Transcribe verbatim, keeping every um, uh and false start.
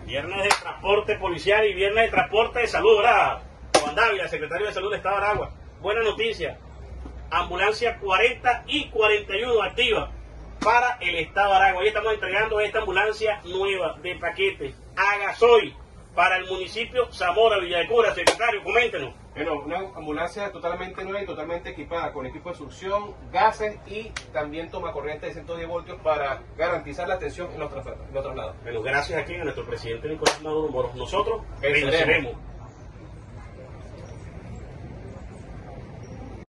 Viernes de transporte policial y viernes de transporte de salud, ¿verdad? Juan Dávila, secretario de Salud del Estado de Aragua. Buena noticia. Ambulancia cuarenta y cuarenta y uno activa para el Estado de Aragua. Hoy estamos entregando esta ambulancia nueva de paquete a gasoil para el municipio Zamora, Villa de Cura. Secretario, coméntenos. Bueno, una ambulancia totalmente nueva y totalmente equipada con equipo de succión, gases y también toma corriente de ciento diez voltios para garantizar la atención en los traslados. Bueno, gracias aquí a nuestro presidente Nicolás Maduro Moros. Nosotros venceremos. venceremos.